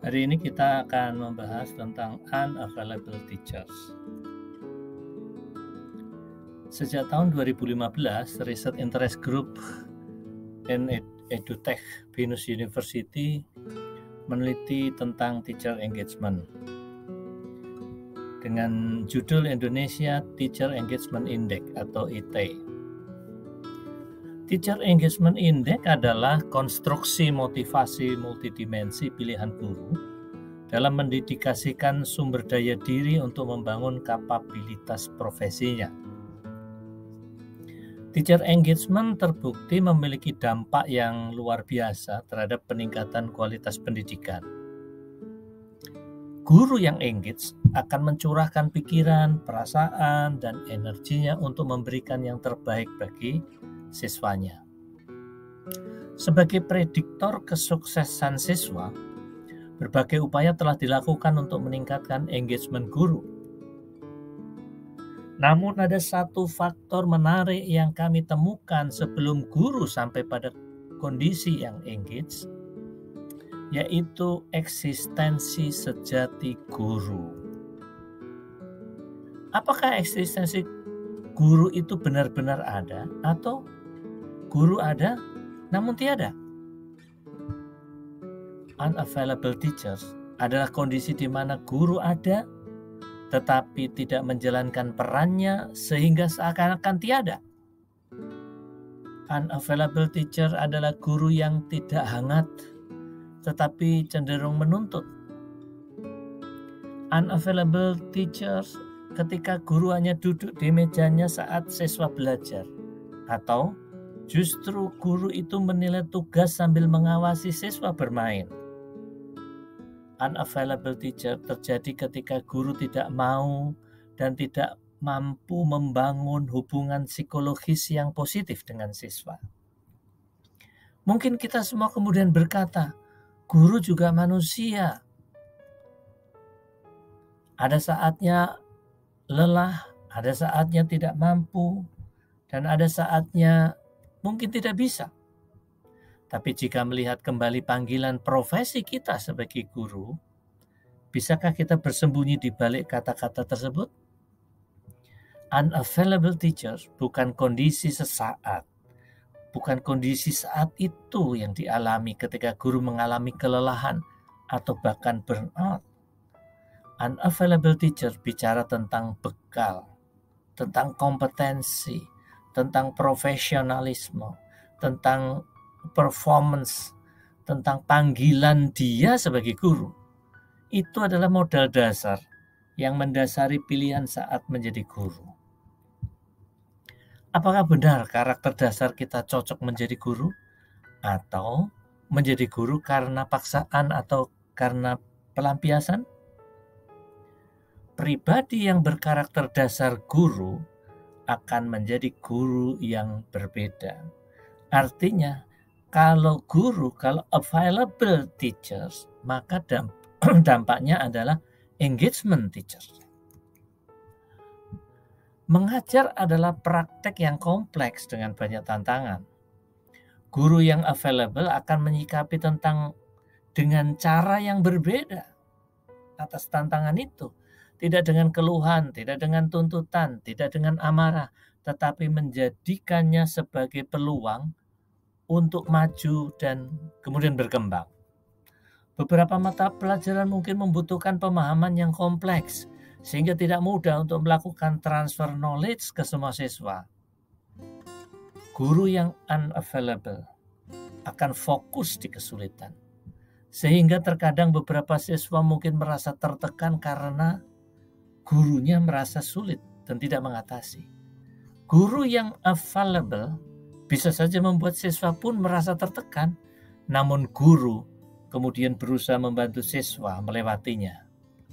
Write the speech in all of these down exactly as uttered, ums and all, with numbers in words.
Hari ini kita akan membahas tentang unavailable teachers. Sejak tahun dua ribu lima belas, Research Interest Group and EduTech Venus University meneliti tentang teacher engagement dengan judul Indonesia Teacher Engagement Index atau I T E. Teacher Engagement Index adalah konstruksi motivasi multidimensi pilihan guru dalam mendedikasikan sumber daya diri untuk membangun kapabilitas profesinya. Teacher engagement terbukti memiliki dampak yang luar biasa terhadap peningkatan kualitas pendidikan. Guru yang engage akan mencurahkan pikiran, perasaan, dan energinya untuk memberikan yang terbaik bagi siswanya. Sebagai prediktor kesuksesan siswa, berbagai upaya telah dilakukan untuk meningkatkan engagement guru. Namun ada satu faktor menarik yang kami temukan sebelum guru sampai pada kondisi yang engage, yaitu eksistensi sejati guru. Apakah eksistensi guru itu benar-benar ada atau guru ada namun tiada? Unavailable teachers adalah kondisi di mana guru ada tetapi tidak menjalankan perannya sehingga seakan-akan tiada. Unavailable teacher adalah guru yang tidak hangat tetapi cenderung menuntut. Unavailable teachers ketika guru hanya duduk di mejanya saat siswa belajar, atau justru guru itu menilai tugas sambil mengawasi siswa bermain. Unavailable teacher terjadi ketika guru tidak mau dan tidak mampu membangun hubungan psikologis yang positif dengan siswa. Mungkin kita semua kemudian berkata, guru juga manusia. Ada saatnya lelah, ada saatnya tidak mampu, dan ada saatnya mungkin tidak bisa. Tapi jika melihat kembali panggilan profesi kita sebagai guru, bisakah kita bersembunyi di balik kata-kata tersebut? Unavailable teachers bukan kondisi sesaat, bukan kondisi saat itu yang dialami ketika guru mengalami kelelahan atau bahkan burnout. Unavailable teacher bicara tentang bekal, tentang kompetensi, tentang profesionalisme, tentang performance, tentang panggilan dia sebagai guru. Itu adalah modal dasar yang mendasari pilihan saat menjadi guru. Apakah benar karakter dasar kita cocok menjadi guru? Atau menjadi guru karena paksaan atau karena pelampiasan? Pribadi yang berkarakter dasar guru akan menjadi guru yang berbeda. Artinya, kalau guru, kalau available teachers, maka dampaknya adalah engagement teachers. Mengajar adalah praktek yang kompleks dengan banyak tantangan. Guru yang available akan menyikapi tentang dengan cara yang berbeda atas tantangan itu. Tidak dengan keluhan, tidak dengan tuntutan, tidak dengan amarah, tetapi menjadikannya sebagai peluang untuk maju dan kemudian berkembang. Beberapa mata pelajaran mungkin membutuhkan pemahaman yang kompleks, sehingga tidak mudah untuk melakukan transfer knowledge ke semua siswa. Guru yang unavailable akan fokus di kesulitan, sehingga terkadang beberapa siswa mungkin merasa tertekan karena gurunya merasa sulit dan tidak mengatasi. Guru yang available bisa saja membuat siswa pun merasa tertekan, namun guru kemudian berusaha membantu siswa melewatinya.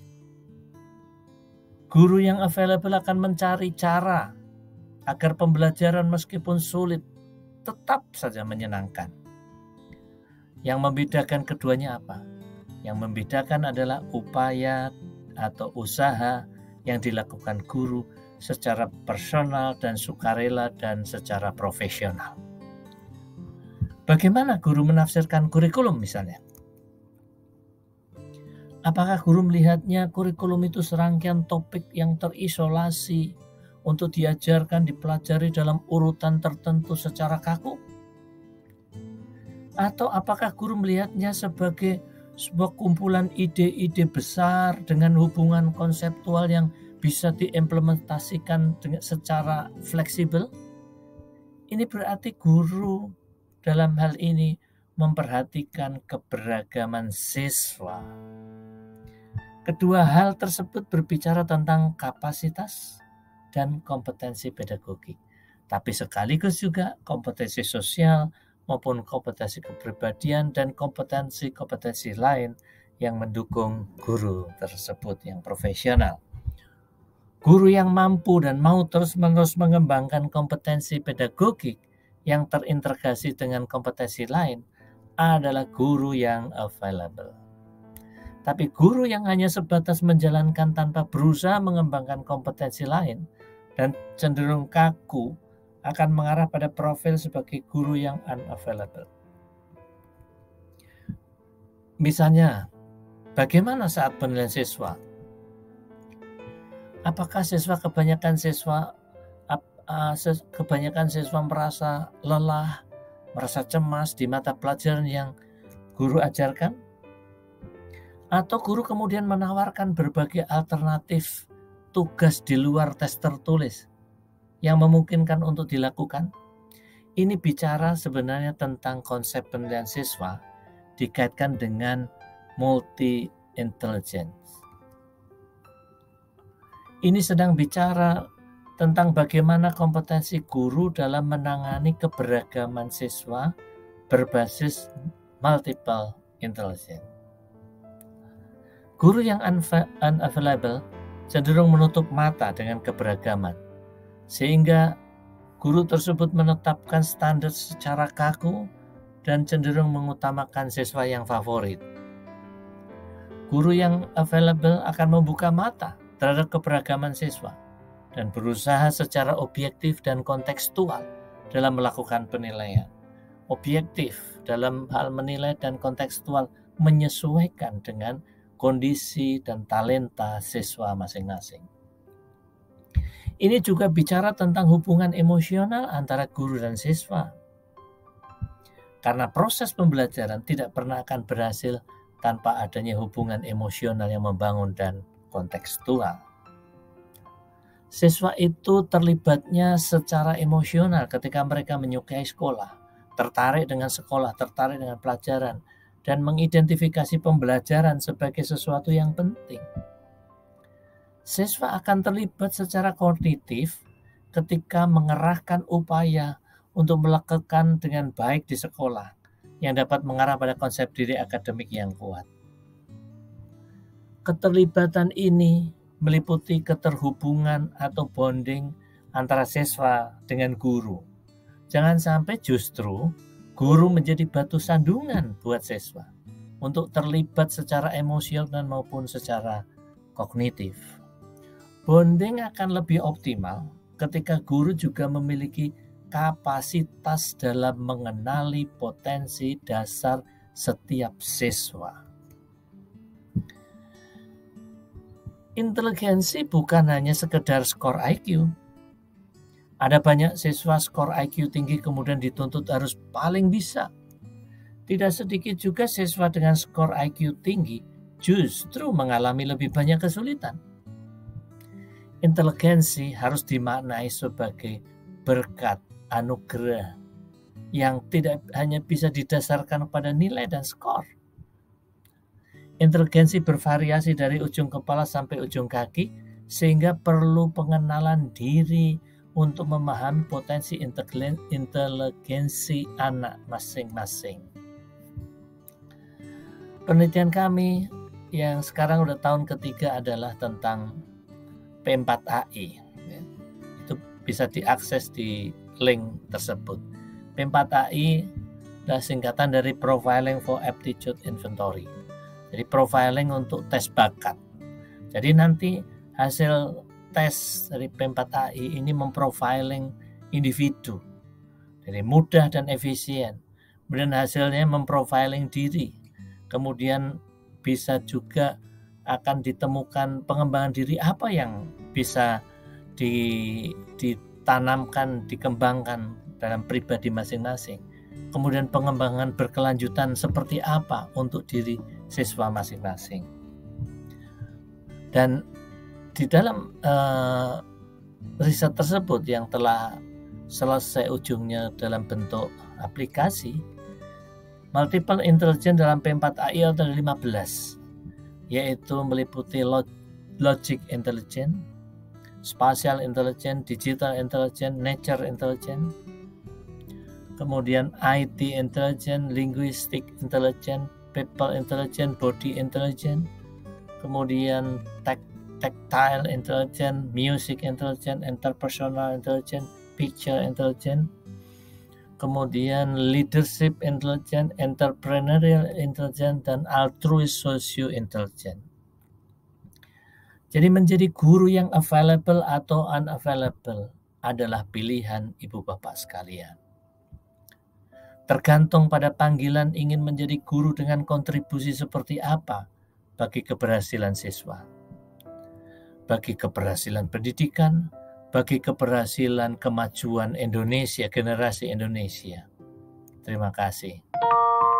Guru yang available akan mencari cara agar pembelajaran meskipun sulit tetap saja menyenangkan. Yang membedakan keduanya apa? Yang membedakan adalah upaya atau usaha yang dilakukan guru secara personal dan sukarela dan secara profesional. Bagaimana guru menafsirkan kurikulum misalnya? Apakah guru melihatnya kurikulum itu serangkaian topik yang terisolasi untuk diajarkan, dipelajari dalam urutan tertentu secara kaku? Atau apakah guru melihatnya sebagai sebuah kumpulan ide-ide besar dengan hubungan konseptual yang bisa diimplementasikan dengan secara fleksibel? Ini berarti guru dalam hal ini memperhatikan keberagaman siswa. Kedua hal tersebut berbicara tentang kapasitas dan kompetensi pedagogik, tapi sekaligus juga kompetensi sosial maupun kompetensi kepribadian dan kompetensi-kompetensi lain yang mendukung guru tersebut yang profesional. Guru yang mampu dan mau terus-menerus mengembangkan kompetensi pedagogik yang terintegrasi dengan kompetensi lain adalah guru yang available. Tapi guru yang hanya sebatas menjalankan tanpa berusaha mengembangkan kompetensi lain dan cenderung kaku akan mengarah pada profil sebagai guru yang unavailable. Misalnya, bagaimana saat penilaian siswa? Apakah siswa kebanyakan siswa uh, kebanyakan siswa merasa lelah, merasa cemas di mata pelajaran yang guru ajarkan? Atau guru kemudian menawarkan berbagai alternatif tugas di luar tes tertulis yang memungkinkan untuk dilakukan? Ini bicara sebenarnya tentang konsep penilaian siswa dikaitkan dengan multi intelligence. Ini sedang bicara tentang bagaimana kompetensi guru dalam menangani keberagaman siswa berbasis multiple intelligence. Guru yang unavailable cenderung menutup mata dengan keberagaman, sehingga guru tersebut menetapkan standar secara kaku dan cenderung mengutamakan siswa yang favorit. Guru yang available akan membuka mata terhadap keberagaman siswa dan berusaha secara objektif dan kontekstual dalam melakukan penilaian. Objektif dalam hal menilai dan kontekstual menyesuaikan dengan kondisi dan talenta siswa masing-masing. Ini juga bicara tentang hubungan emosional antara guru dan siswa. Karena proses pembelajaran tidak pernah akan berhasil tanpa adanya hubungan emosional yang membangun dan kontekstual. Siswa itu terlibatnya secara emosional ketika mereka menyukai sekolah, tertarik dengan sekolah, tertarik dengan pelajaran, dan mengidentifikasi pembelajaran sebagai sesuatu yang penting. Siswa akan terlibat secara kognitif ketika mengerahkan upaya untuk melakukan dengan baik di sekolah yang dapat mengarah pada konsep diri akademik yang kuat. Keterlibatan ini meliputi keterhubungan atau bonding antara siswa dengan guru. Jangan sampai justru guru menjadi batu sandungan buat siswa untuk terlibat secara emosional maupun secara kognitif. Bonding akan lebih optimal ketika guru juga memiliki kapasitas dalam mengenali potensi dasar setiap siswa. Inteligensi bukan hanya sekedar skor I Q. Ada banyak siswa skor I Q tinggi kemudian dituntut harus paling bisa. Tidak sedikit juga siswa dengan skor I Q tinggi justru mengalami lebih banyak kesulitan. Inteligensi harus dimaknai sebagai berkat anugerah yang tidak hanya bisa didasarkan pada nilai dan skor. Inteligensi bervariasi dari ujung kepala sampai ujung kaki sehingga perlu pengenalan diri untuk memahami potensi inteligensi anak masing-masing. Penelitian kami yang sekarang udah tahun ketiga adalah tentang P empat A I. Itu bisa diakses di link tersebut. P empat A I adalah singkatan dari Profiling for Aptitude Inventory. Jadi profiling untuk tes bakat. Jadi nanti hasil tes dari P empat A I ini memprofiling individu. Jadi mudah dan efisien. Kemudian hasilnya memprofiling diri. Kemudian bisa juga akan ditemukan pengembangan diri apa yang bisa di, ditanamkan, dikembangkan dalam pribadi masing-masing. Kemudian pengembangan berkelanjutan seperti apa untuk diri siswa masing-masing. Dan di dalam uh, riset tersebut yang telah selesai ujungnya dalam bentuk aplikasi, multiple intelligence dalam P empat A I ada lima belas, yaitu meliputi logic intelligence, spatial intelligence, digital intelligence, nature intelligence, kemudian I T intelligence, linguistic intelligence, people intelligence, body intelligence, kemudian tactile intelligence, music intelligence, interpersonal intelligence, picture intelligence, kemudian leadership intelligence, entrepreneurial intelligence, dan altruist socio intelligence. Jadi menjadi guru yang available atau unavailable adalah pilihan ibu bapak sekalian. Tergantung pada panggilan ingin menjadi guru dengan kontribusi seperti apa bagi keberhasilan siswa, bagi keberhasilan pendidikan, bagi keberhasilan kemajuan Indonesia, generasi Indonesia. Terima kasih.